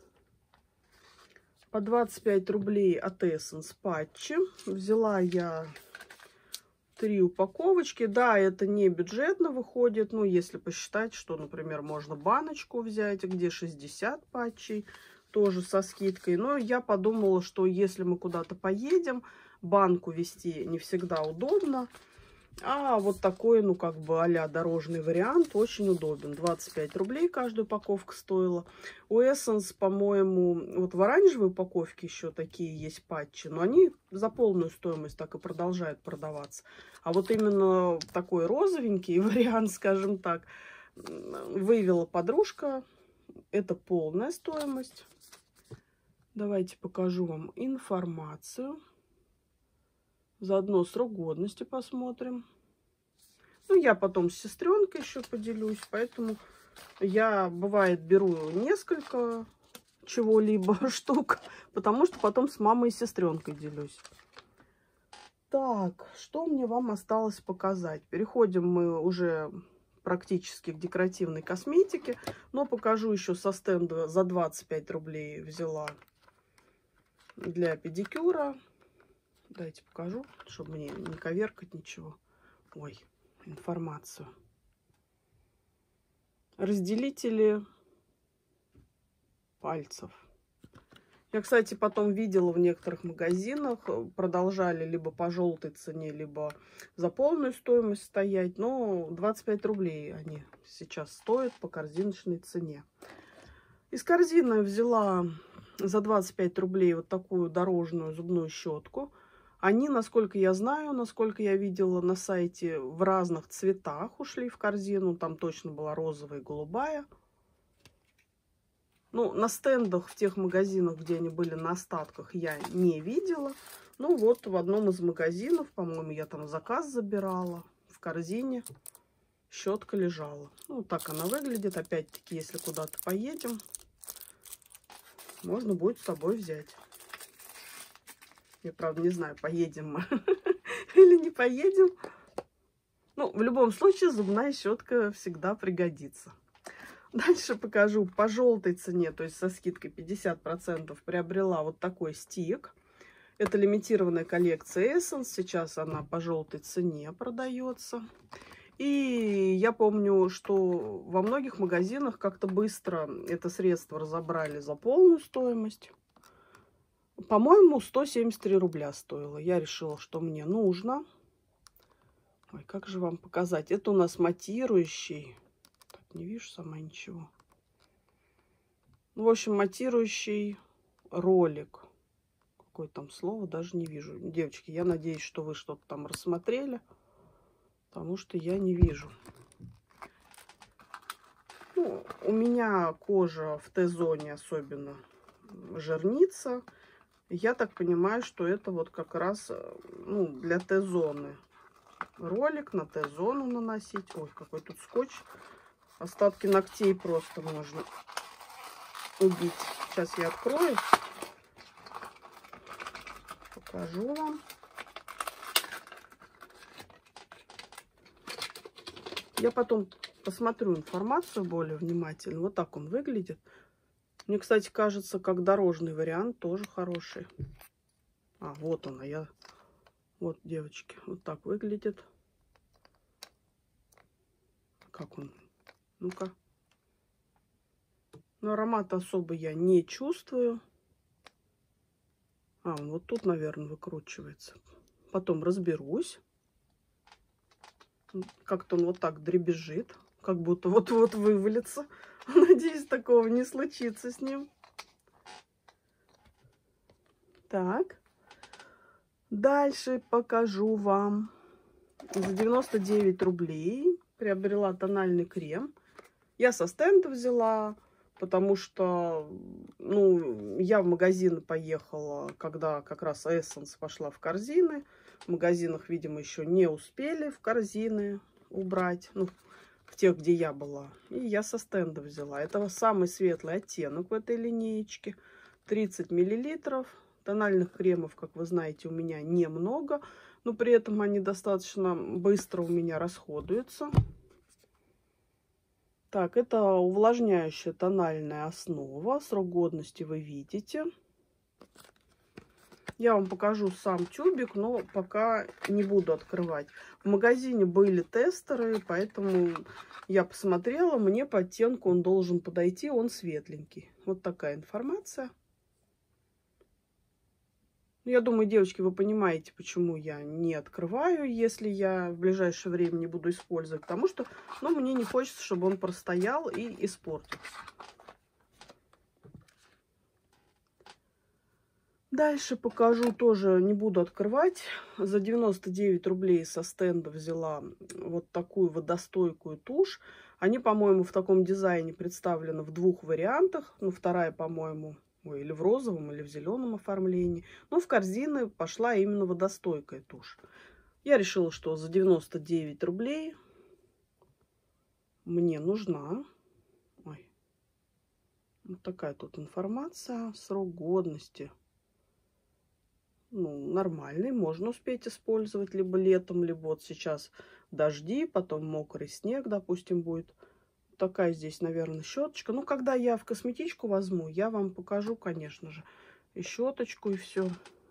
по 25 рублей от Essence патчи. Взяла я 3 упаковочки. Да, это не бюджетно выходит. Ну, если посчитать, что, например, можно баночку взять, где 60 патчей, тоже со скидкой. Но я подумала, что если мы куда-то поедем, банку везти не всегда удобно. А вот такой, ну, как бы а-ля дорожный вариант очень удобен. 25 рублей каждая упаковка стоила. У Essence, по-моему, вот в оранжевой упаковке еще такие есть патчи, но они за полную стоимость так и продолжают продаваться. А вот именно такой розовенький вариант, скажем так, вывела подружка. Это полная стоимость. Давайте покажу вам информацию. Заодно срок годности посмотрим. Ну, я потом с сестренкой еще поделюсь. Поэтому я, бывает, беру несколько чего-либо штук. Потому что потом с мамой и сестренкой делюсь. Так, что мне вам осталось показать? Переходим мы уже практически к декоративной косметике. Но покажу еще со стенда за 25 рублей взяла для педикюра. Давайте покажу, чтобы мне не коверкать ничего. Ой, информацию. Разделители пальцев. Я, кстати, потом видела в некоторых магазинах, продолжали либо по желтой цене, либо за полную стоимость стоять. Но 25 рублей они сейчас стоят по корзиночной цене. Из корзины взяла за 25 рублей вот такую дорожную зубную щетку. Они, насколько я знаю, насколько я видела на сайте, в разных цветах ушли в корзину. Там точно была розовая и голубая. Ну, на стендах в тех магазинах, где они были на остатках, я не видела. Ну, вот в одном из магазинов, по-моему, я там заказ забирала. В корзине щетка лежала. Ну, так она выглядит. Опять-таки, если куда-то поедем, можно будет с собой взять. Я, правда, не знаю, поедем мы или не поедем. Ну, в любом случае, зубная щетка всегда пригодится. Дальше покажу по желтой цене, то есть со скидкой 50%, приобрела вот такой стик. Это лимитированная коллекция Essence. Сейчас она по желтой цене продается. И я помню, что во многих магазинах как-то быстро это средство разобрали за полную стоимость. По-моему, 173 рубля стоило. Я решила, что мне нужно. Ой, как же вам показать? Это у нас матирующий. Так, не вижу сама ничего. Ну, в общем, матирующий ролик. Какое там слово, даже не вижу. Девочки, я надеюсь, что вы что-то там рассмотрели. Потому что я не вижу. Ну, у меня кожа в Т-зоне особенно жирнится. Я так понимаю, что это вот как раз, ну, для Т-зоны. Ролик на Т-зону наносить. Ой, какой тут скотч. Остатки ногтей просто можно убить. Сейчас я открою. Покажу вам. Я потом посмотрю информацию более внимательно. Вот так он выглядит. Мне, кстати, кажется, как дорожный вариант тоже хороший. А, вот она, Вот, девочки, вот так выглядит. Как он? Ну-ка. Но аромат особо я не чувствую. А, он вот тут, наверное, выкручивается. Потом разберусь. Как-то он вот так дребезжит. Как будто вот-вот вывалится. Надеюсь, такого не случится с ним. Так. Дальше покажу вам. За 99 рублей приобрела тональный крем. Я со стенда взяла, потому что, ну, я в магазин поехала, когда как раз Essence пошла в корзины. В магазинах, видимо, еще не успели в корзины убрать, ну, в тех, где я была. И я со стенда взяла. Это самый светлый оттенок в этой линеечке. 30 мл. Тональных кремов, как вы знаете, у меня немного, но при этом они достаточно быстро у меня расходуются. Так, это увлажняющая тональная основа. Срок годности вы видите. Я вам покажу сам тюбик, но пока не буду открывать. В магазине были тестеры, поэтому я посмотрела. Мне по оттенку он должен подойти, он светленький. Вот такая информация. Я думаю, девочки, вы понимаете, почему я не открываю, если я в ближайшее время не буду использовать. Потому что, ну, мне не хочется, чтобы он простоял и испортился. Дальше покажу, тоже не буду открывать. За 99 рублей со стенда взяла вот такую водостойкую тушь. Они, по-моему, в таком дизайне представлены в двух вариантах. Ну, вторая, по-моему... Ой, или в розовом, или в зеленом оформлении. Но в корзины пошла именно водостойкая тушь. Я решила, что за 99 рублей мне нужна. Ой. Вот такая тут информация. Срок годности. Ну, нормальный. Можно успеть использовать либо летом, либо вот сейчас дожди, потом мокрый снег, допустим, будет. Такая здесь, наверное, щеточка. Ну, когда я в косметичку возьму, я вам покажу, конечно же, и щеточку, и все.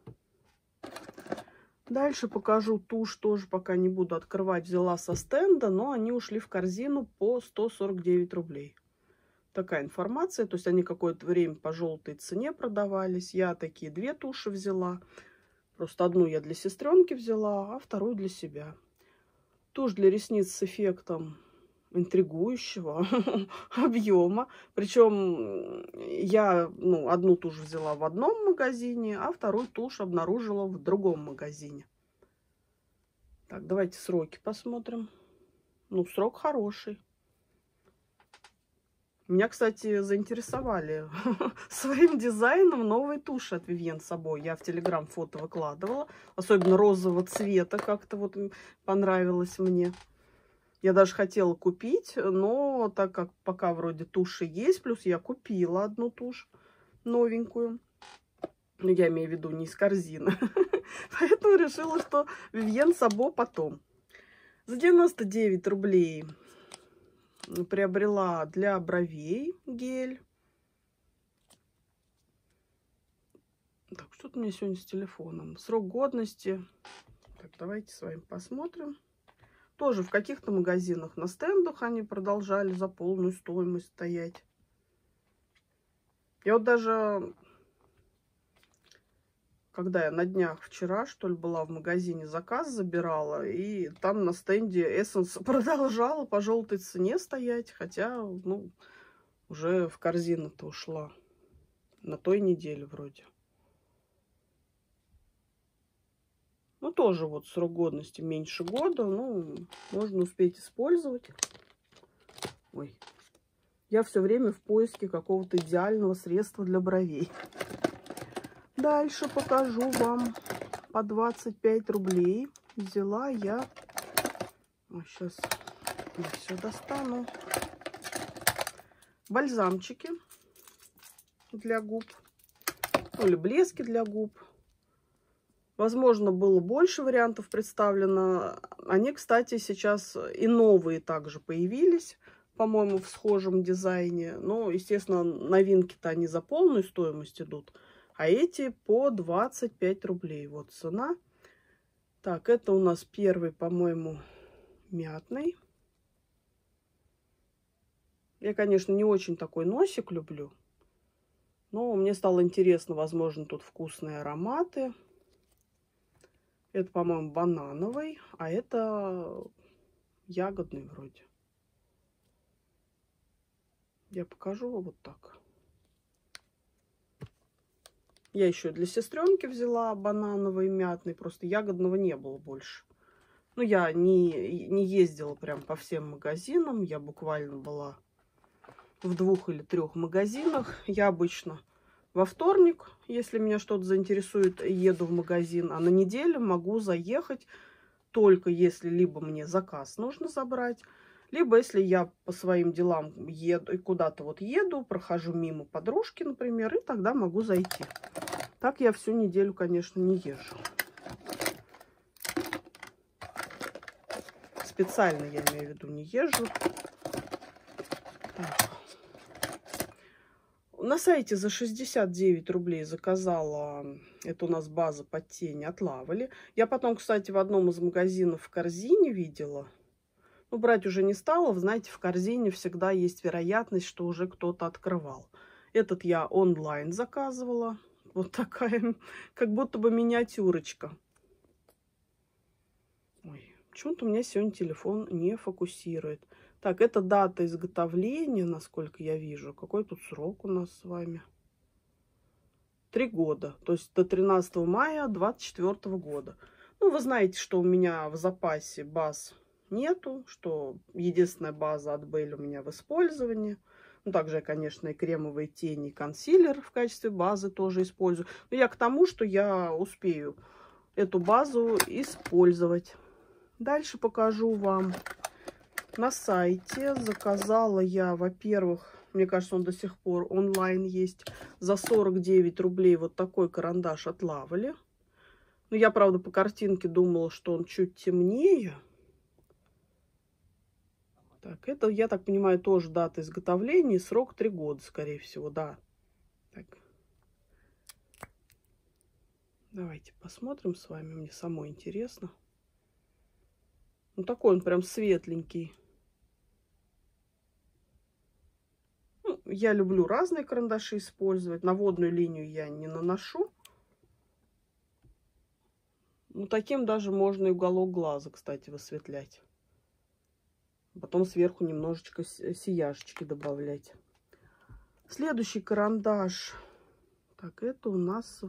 Дальше покажу тушь, тоже пока не буду открывать. Взяла со стенда, но они ушли в корзину по 149 рублей. Такая информация. То есть они какое-то время по желтой цене продавались. Я такие две туши взяла. Просто одну я для сестренки взяла, а вторую для себя. Тушь для ресниц с эффектом интригующего объема. Причем я одну тушь взяла в одном магазине, а вторую тушь обнаружила в другом магазине. Так, давайте сроки посмотрим. Ну, срок хороший. Меня, кстати, заинтересовали своим дизайном новые туши от Vivienne Sabo. Я в Telegram фото выкладывала. Особенно розового цвета как-то вот понравилось мне. Я даже хотела купить, но так как пока вроде туши есть, плюс я купила одну тушь новенькую. Ну, я имею в виду не из корзины. Поэтому решила, что Vivienne Sabo потом. За 99 рублей приобрела для бровей гель. Так, что-то у меня сегодня с телефоном. Срок годности. Так, давайте с вами посмотрим. Тоже в каких-то магазинах на стендах они продолжали за полную стоимость стоять. Я вот даже, когда я на днях вчера, что ли, была в магазине, заказ забирала, и там на стенде Essence продолжала по желтой цене стоять, хотя, ну, уже в корзину-то ушла. На той неделе вроде. Ну, тоже вот срок годности меньше года. Ну, можно успеть использовать. Ой. Я все время в поиске какого-то идеального средства для бровей. Дальше покажу вам. По 25 рублей взяла я... Ой, сейчас я все достану. Бальзамчики для губ. Ну, или блески для губ. Возможно, было больше вариантов представлено. Они, кстати, сейчас и новые также появились. по-моему, в схожем дизайне. Но, естественно, новинки-то они за полную стоимость идут. А эти по 25 рублей. Вот цена. Так, это у нас первый, по-моему, мятный. Я, конечно, не очень такой носик люблю. Но мне стало интересно, возможно, тут вкусные ароматы. Это, по-моему, банановый, а это ягодный вроде. Я покажу вот так. Я еще для сестренки взяла банановый, мятный. Просто ягодного не было больше. Ну, я не ездила прям по всем магазинам. Я буквально была в 2 или 3 магазинах. Я обычно во вторник, если меня что-то заинтересует, еду в магазин. А на неделю могу заехать только если либо мне заказ нужно забрать, либо если я по своим делам еду, куда-то вот еду, прохожу мимо подружки, например, и тогда могу зайти. Так я всю неделю, конечно, не езжу. Специально, я имею в виду, не езжу. Так. На сайте за 69 рублей заказала, это у нас база под тень от Лавали. Я потом, кстати, в одном из магазинов в корзине видела. Ну, брать уже не стала. Вы знаете, в корзине всегда есть вероятность, что уже кто-то открывал. Этот я онлайн заказывала. Вот такая, как будто бы миниатюрочка. Ой, почему-то у меня сегодня телефон не фокусирует. Так, это дата изготовления, насколько я вижу. Какой тут срок у нас с вами? 3 года. То есть до 13 мая 2024 года. Ну, вы знаете, что у меня в запасе баз нету. Что единственная база от Бель у меня в использовании. Ну, также я, конечно, и кремовые тени, и консилер в качестве базы тоже использую. Но я к тому, что я успею эту базу использовать. Дальше покажу вам. На сайте заказала я, во-первых, мне кажется, он до сих пор онлайн есть, за 49 рублей вот такой карандаш от Лавали. Ну, я, правда, по картинке думала, что он чуть темнее. Так, это, я так понимаю, тоже дата изготовления, срок 3 года, скорее всего, да. Так. Давайте посмотрим с вами, мне самой интересно. Ну, такой он прям светленький. Я люблю разные карандаши использовать. На водную линию я не наношу. Ну, таким даже можно и уголок глаза, кстати, высветлять. Потом сверху немножечко сияшечки добавлять. Следующий карандаш. Так, это у нас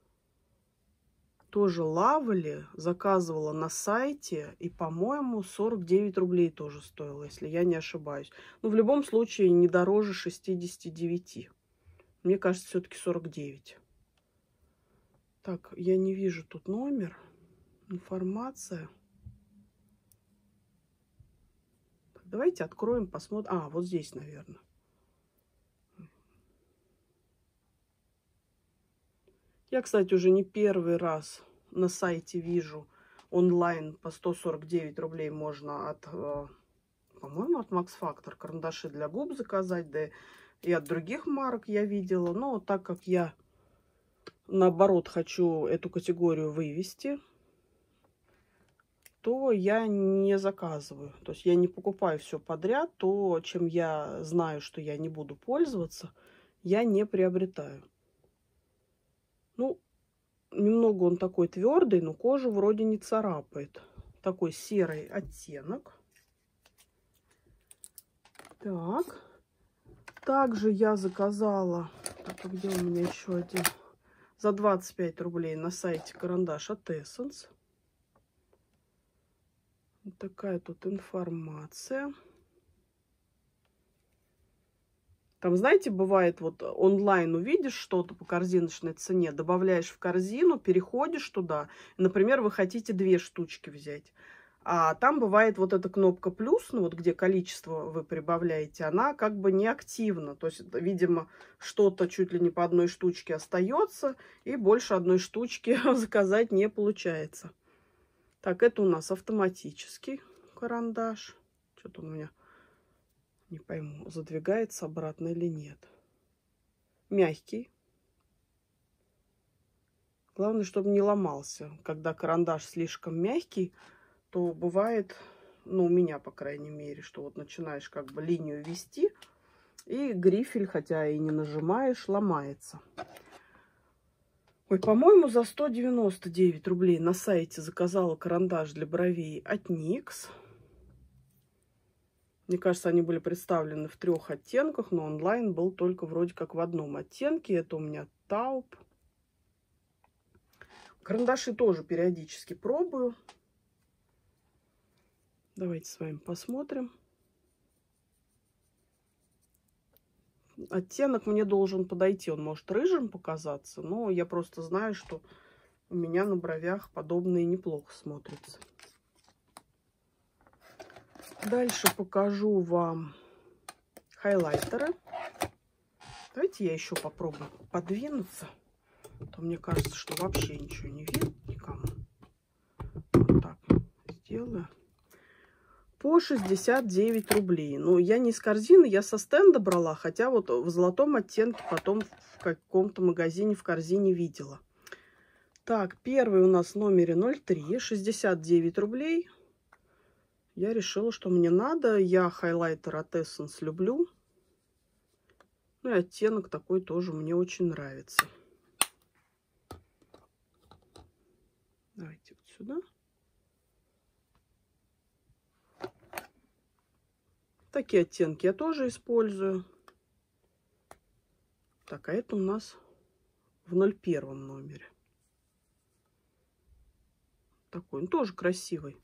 тоже Лавали. Заказывала на сайте. И, по-моему, 49 рублей тоже стоило, если я не ошибаюсь. Но в любом случае не дороже 69. Мне кажется, все-таки 49. Так, я не вижу тут номер. Информация. Так, давайте откроем, посмотрим. А, вот здесь, наверное. Я, кстати, уже не первый раз на сайте вижу онлайн по 149 рублей можно от, по-моему, от Max Factor карандаши для губ заказать, да и от других марок я видела. Но так как я, наоборот, хочу эту категорию вывести, то я не заказываю. То есть я не покупаю все подряд. То, чем я знаю, что я не буду пользоваться, я не приобретаю. Ну, немного он такой твердый, но кожу вроде не царапает. Такой серый оттенок. Так. Также я заказала... Так, а где у меня еще один? За 25 рублей на сайте карандаш от Essence. Вот такая тут информация. Там, знаете, бывает, вот онлайн увидишь что-то по корзиночной цене, добавляешь в корзину, переходишь туда. Например, вы хотите 2 штучки взять. А там бывает вот эта кнопка плюс, ну вот где количество вы прибавляете, она как бы не активна. То есть, видимо, что-то чуть ли не по 1 штучке остается, и больше 1 штучки заказать не получается. Так, это у нас автоматический карандаш. Что-то он у меня Не пойму, задвигается обратно или нет. Мягкий. Главное, чтобы не ломался. Когда карандаш слишком мягкий, то бывает, ну, у меня, по крайней мере, что вот начинаешь как бы линию вести, и грифель, хотя и не нажимаешь, ломается. Ой, по-моему, за 199 рублей на сайте заказала карандаш для бровей от NYX. Мне кажется, они были представлены в 3 оттенках, но онлайн был только вроде как в одном оттенке. Это у меня Taupe. Карандаши тоже периодически пробую. Давайте с вами посмотрим. Оттенок мне должен подойти. Он может рыжим показаться, но я просто знаю, что у меня на бровях подобное неплохо смотрится. Дальше покажу вам хайлайтеры. Давайте я еще попробую подвинуться. А то мне кажется, что вообще ничего не видно никому. Вот так сделаю. По 69 рублей. Ну, я не из корзины, я со стенда брала. Хотя вот в золотом оттенке потом в каком-то магазине в корзине видела. Так, первый у нас в номере 03, 69 рублей. Я решила, что мне надо. Я хайлайтер от Essence люблю. Ну и оттенок такой тоже мне очень нравится. Давайте вот сюда. Такие оттенки я тоже использую. Так, а это у нас в 01 номере. Такой, он тоже красивый.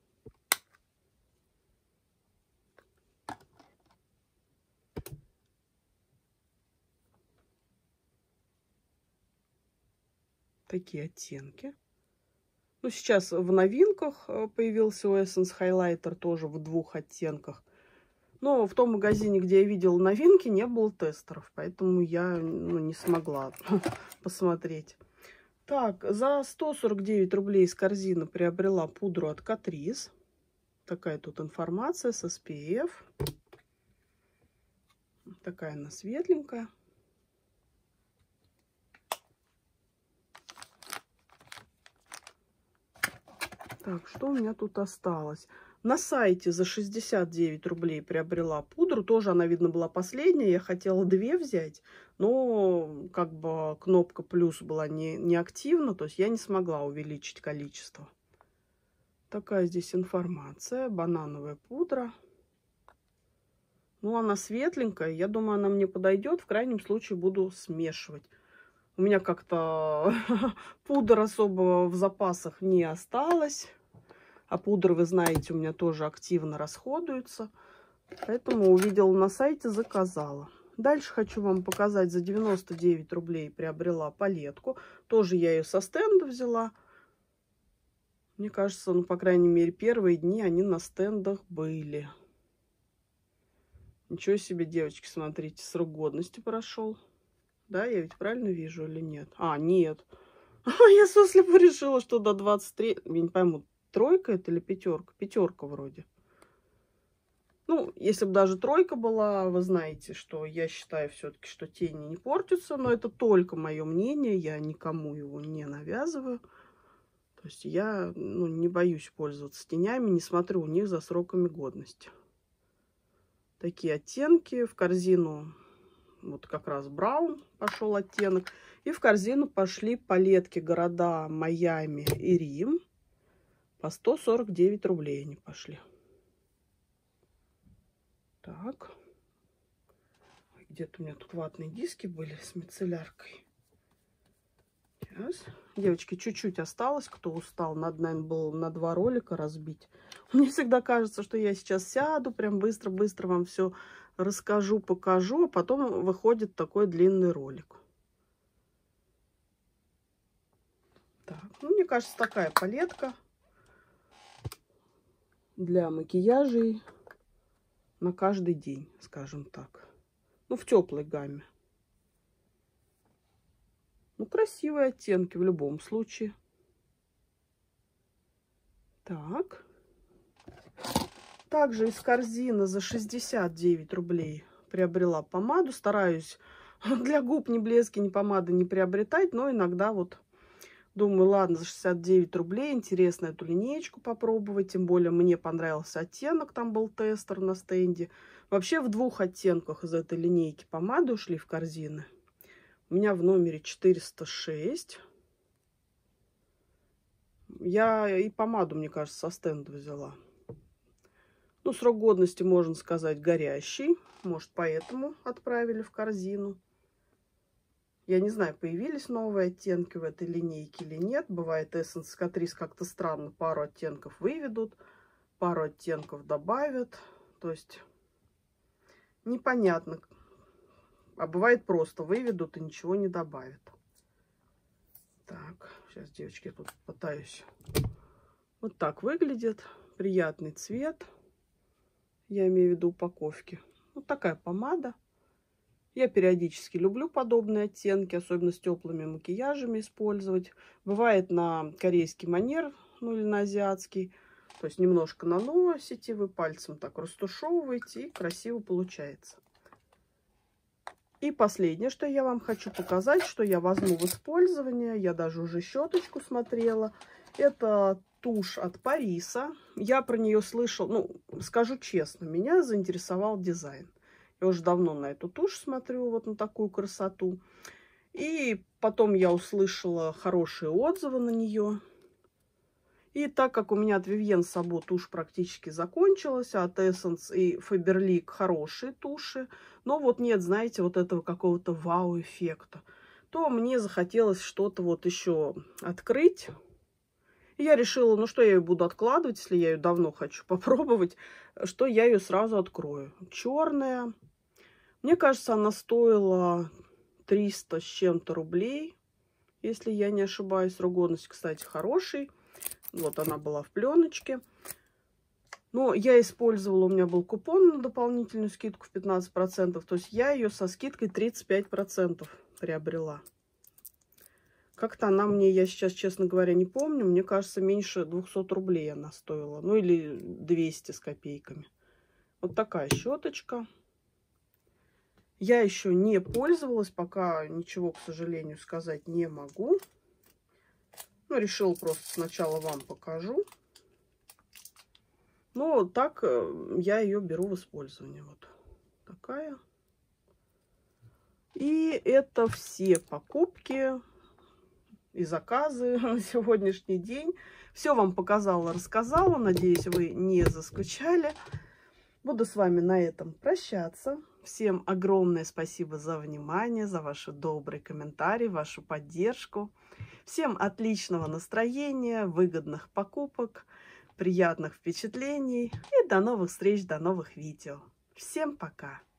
Такие оттенки. Ну, сейчас в новинках появился у Essence хайлайтер тоже в 2 оттенках. Но в том магазине, где я видела новинки, не было тестеров, поэтому я не смогла посмотреть. Так, за 149 рублей из корзины приобрела пудру от Catrice. Такая тут информация с SPF. Такая она светленькая. Так, что у меня тут осталось? На сайте за 69 рублей приобрела пудру. Тоже она, видно, была последняя. Я хотела 2 взять, но как бы кнопка плюс была не активна. То есть я не смогла увеличить количество. Такая здесь информация. Банановая пудра. Ну, она светленькая. Я думаю, она мне подойдет. В крайнем случае буду смешивать. У меня как-то пудр особо в запасах не осталось. А пудры, вы знаете, у меня тоже активно расходуются. Поэтому увидела на сайте, заказала. Дальше хочу вам показать. За 99 рублей приобрела палетку. Тоже я ее со стенда взяла. Мне кажется, ну, по крайней мере, первые дни они на стендах были. Ничего себе, девочки, смотрите, срок годности прошел. Да, я ведь правильно вижу или нет? А, нет. Я сослепо решила, что до 23... Я не пойму, 3 это или 5? 5 вроде. Ну, если бы даже 3 была, вы знаете, что я считаю все-таки, что тени не портятся. Но это только мое мнение, я никому его не навязываю. То есть я не боюсь пользоваться тенями, не смотрю у них за сроками годности. Такие оттенки в корзину. Вот как раз браун пошел оттенок. И в корзину пошли палетки города Майами и Рим. По 149 рублей они пошли. Так. Где-то у меня тут ватные диски были с мицелляркой. Сейчас. Девочки, чуть-чуть осталось. Кто устал, надо, наверное, было на 2 ролика разбить. Мне всегда кажется, что я сейчас сяду, прям быстро-быстро вам все расскажу, покажу, а потом выходит такой длинный ролик. Так, ну, мне кажется, такая палетка для макияжей на каждый день, скажем так. Ну, в теплой гамме. Ну, красивые оттенки в любом случае. Так. Также из корзины за 69 рублей приобрела помаду. Стараюсь для губ ни блески, ни помады не приобретать, но иногда вот думаю, ладно, за 69 рублей интересно эту линеечку попробовать. Тем более мне понравился оттенок, там был тестер на стенде. Вообще в 2 оттенках из этой линейки помады ушли в корзины. У меня в номере 406. Я и помаду, мне кажется, со стенда взяла. Ну, срок годности, можно сказать, горящий. Может, поэтому отправили в корзину. Я не знаю, появились новые оттенки в этой линейке или нет. Бывает, Essence Catrice как-то странно. Пару оттенков выведут, пару оттенков добавят. То есть непонятно. А бывает, просто выведут и ничего не добавят. Так, сейчас, девочки, я тут пытаюсь. Вот так выглядит. Приятный цвет. Я имею в виду упаковки. Вот такая помада. Я периодически люблю подобные оттенки, особенно с теплыми макияжами использовать. Бывает на корейский манер, ну или на азиатский. То есть немножко наносите, вы пальцем так растушевываете, и красиво получается. И последнее, что я вам хочу показать, что я возьму в использование. Я даже уже щеточку смотрела. Это тушь от Париса. Я про нее слышала, ну, скажу честно, меня заинтересовал дизайн. Я уже давно на эту тушь смотрю, вот на такую красоту. И потом я услышала хорошие отзывы на нее. И так как у меня от Vivienne Sabo тушь практически закончилась, а от Essence и Faberlic хорошие туши, но вот нет, знаете, вот этого какого-то вау-эффекта, то мне захотелось что-то вот еще открыть. И я решила, ну что я ее буду откладывать, если я ее давно хочу попробовать, что я ее сразу открою. Черная. Мне кажется, она стоила 300 с чем-то рублей, если я не ошибаюсь. Срок годности, кстати, хороший. Вот она была в пленочке. Но я использовала, у меня был купон на дополнительную скидку в 15%. То есть я ее со скидкой 35% приобрела. Как-то она мне, я сейчас, честно говоря, не помню. Мне кажется, меньше 200 рублей она стоила. Ну или 200 с копейками. Вот такая щеточка. Я еще не пользовалась, пока ничего, к сожалению, сказать не могу. Ну, решила просто сначала вам покажу. Но так я ее беру в использование. Вот такая. И это все покупки и заказы на сегодняшний день. Все вам показала, рассказала. Надеюсь, вы не заскучали. Буду с вами на этом прощаться. Всем огромное спасибо за внимание, за ваши добрые комментарии, вашу поддержку. Всем отличного настроения, выгодных покупок, приятных впечатлений и до новых встреч, до новых видео. Всем пока!